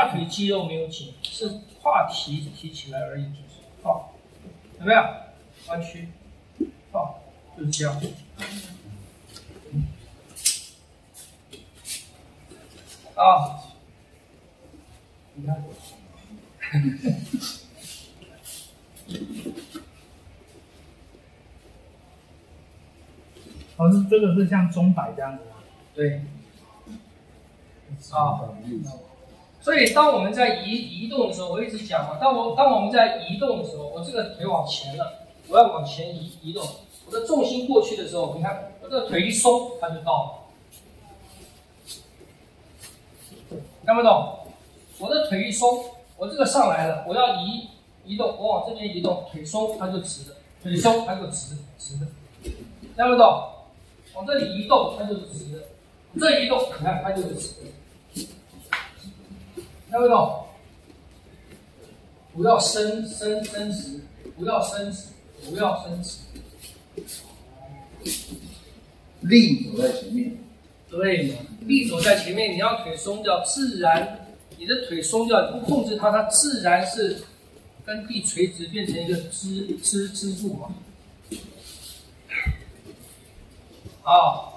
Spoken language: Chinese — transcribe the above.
大腿肌肉没有紧，是胯提起来而已，好，有没有？弯曲，好，就是这样。啊，你看， 哦，这个是像钟摆这样子吗？ 对。啊，所以当我们在移动的时候，我一直讲嘛，当我们在移动的时候，我这个腿往前了，我要往前移动，我的重心过去的时候，你看我这个腿一松，它就到了，看不懂？我的腿一松，我这个上来了，我要移动，我往这边移动，腿松它就直的，腿松它就直的，看不懂？往这里移动它就是直的，这移动你看它就是直的。看不懂？不要伸直，不要伸直，不要伸直。 力走在前面。 对嘛？力走在前面，你要腿松掉，自然你的腿松掉，你不控制它，它自然是跟地垂直，变成一个支柱嘛。啊。